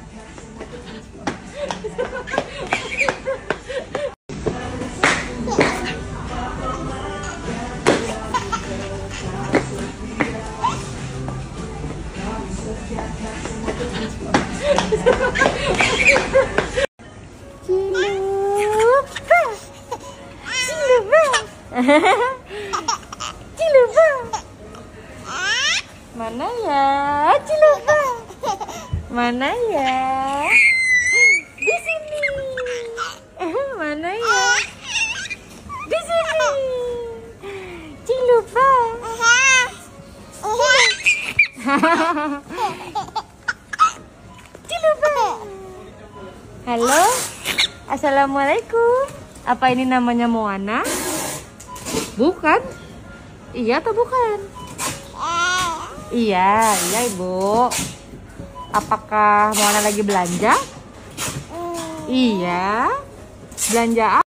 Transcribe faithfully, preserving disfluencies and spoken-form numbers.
Ciluba, mana ya Ciluba? Mana ya? Di sini. Mana ya? Di sini. Ciluba. Ciluba. Halo, assalamualaikum. Apa ini namanya Moana? Bukan? Iya atau bukan? Iya, iya Ibu. Apakah Moana lagi belanja? Iya. Belanja apa?